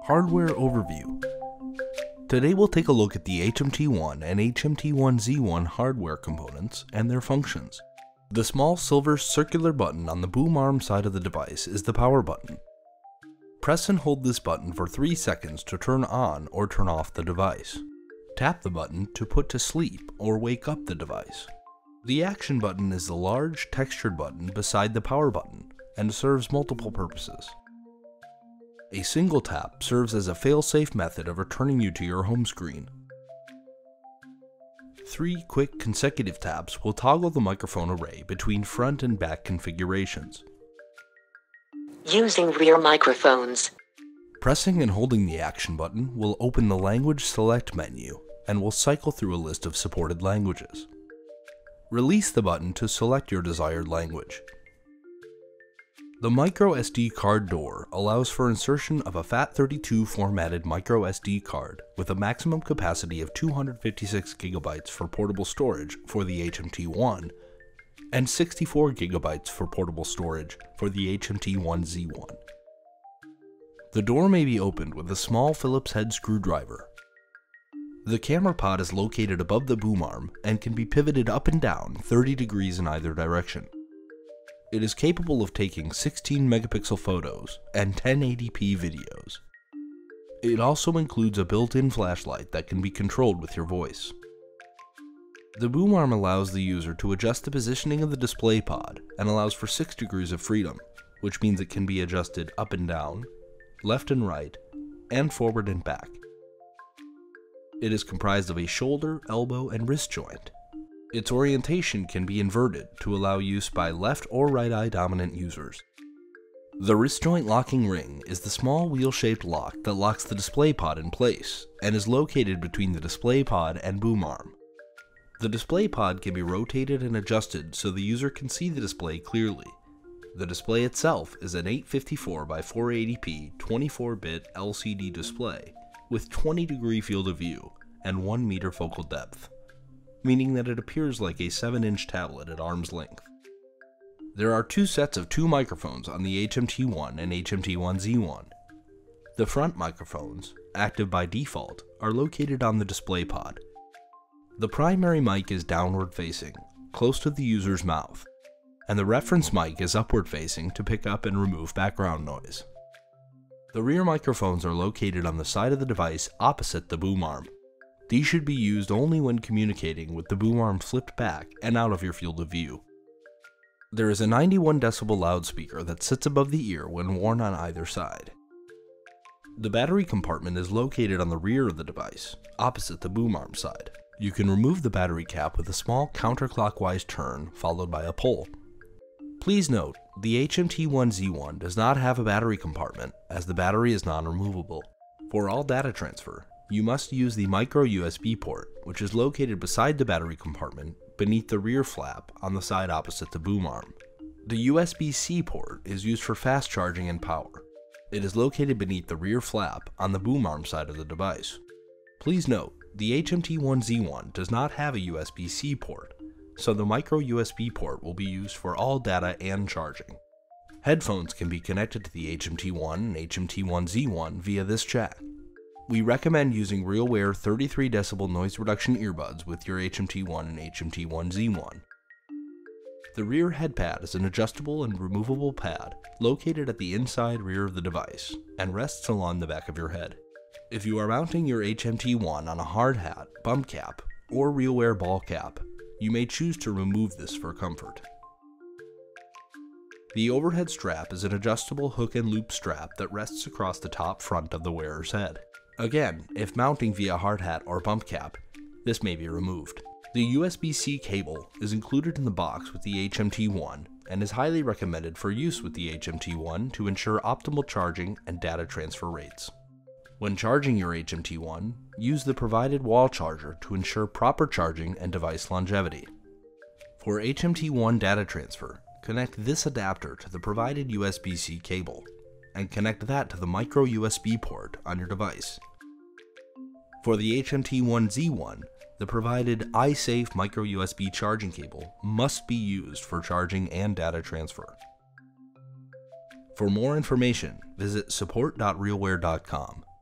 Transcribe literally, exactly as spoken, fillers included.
Hardware Overview. Today we'll take a look at the H M T one and H M T one Z one hardware components and their functions. The small silver circular button on the boom arm side of the device is the power button. Press and hold this button for three seconds to turn on or turn off the device. Tap the button to put to sleep or wake up the device. The action button is the large textured button beside the power button and serves multiple purposes. A single tap serves as a fail-safe method of returning you to your home screen. Three quick consecutive taps will toggle the microphone array between front and back configurations. Using rear microphones. Pressing and holding the action button will open the Language Select menu and will cycle through a list of supported languages. Release the button to select your desired language. The micro S D card door allows for insertion of a F A T thirty-two formatted micro S D card with a maximum capacity of two hundred fifty-six gigabytes for portable storage for the H M T one and sixty-four gigabytes for portable storage for the H M T one Z one. The door may be opened with a small Phillips head screwdriver. The camera pod is located above the boom arm and can be pivoted up and down thirty degrees in either direction. It is capable of taking sixteen megapixel photos and ten eighty p videos. It also includes a built-in flashlight that can be controlled with your voice. The boom arm allows the user to adjust the positioning of the display pod and allows for six degrees of freedom, which means it can be adjusted up and down, left and right, and forward and back. It is comprised of a shoulder, elbow, and wrist joint. Its orientation can be inverted to allow use by left or right eye dominant users. The wrist joint locking ring is the small wheel-shaped lock that locks the display pod in place and is located between the display pod and boom arm. The display pod can be rotated and adjusted so the user can see the display clearly. The display itself is an eight fifty-four by four eighty p twenty-four bit L C D display with twenty degree field of view and one meter focal depth, meaning that it appears like a seven inch tablet at arm's length. There are two sets of two microphones on the H M T one and H M T one Z one. The front microphones, active by default, are located on the display pod. The primary mic is downward facing, close to the user's mouth, and the reference mic is upward facing to pick up and remove background noise. The rear microphones are located on the side of the device opposite the boom arm. These should be used only when communicating with the boom arm flipped back and out of your field of view. There is a ninety-one decibel loudspeaker that sits above the ear when worn on either side. The battery compartment is located on the rear of the device, opposite the boom arm side. You can remove the battery cap with a small counterclockwise turn followed by a pull. Please note, the H M T one Z one does not have a battery compartment as the battery is non-removable. For all data transfer, you must use the micro U S B port, which is located beside the battery compartment beneath the rear flap on the side opposite the boom arm. The U S B C port is used for fast charging and power. It is located beneath the rear flap on the boom arm side of the device. Please note, the H M T one Z one does not have a U S B C port, so the micro U S B port will be used for all data and charging. Headphones can be connected to the H M T one and H M T one Z one via this jack. We recommend using RealWear thirty-three decibel noise reduction earbuds with your H M T one and H M T one Z one. The rear head pad is an adjustable and removable pad located at the inside rear of the device and rests along the back of your head. If you are mounting your H M T one on a hard hat, bump cap, or RealWear ball cap, you may choose to remove this for comfort. The overhead strap is an adjustable hook and loop strap that rests across the top front of the wearer's head. Again, if mounting via hard hat or bump cap, this may be removed. The U S B C cable is included in the box with the H M T one and is highly recommended for use with the H M T one to ensure optimal charging and data transfer rates. When charging your H M T one, use the provided wall charger to ensure proper charging and device longevity. For H M T one data transfer, connect this adapter to the provided U S B C cable, and connect that to the micro U S B port on your device. For the H M T one Z one, the provided iSafe micro U S B charging cable must be used for charging and data transfer. For more information, visit support dot realwear dot com.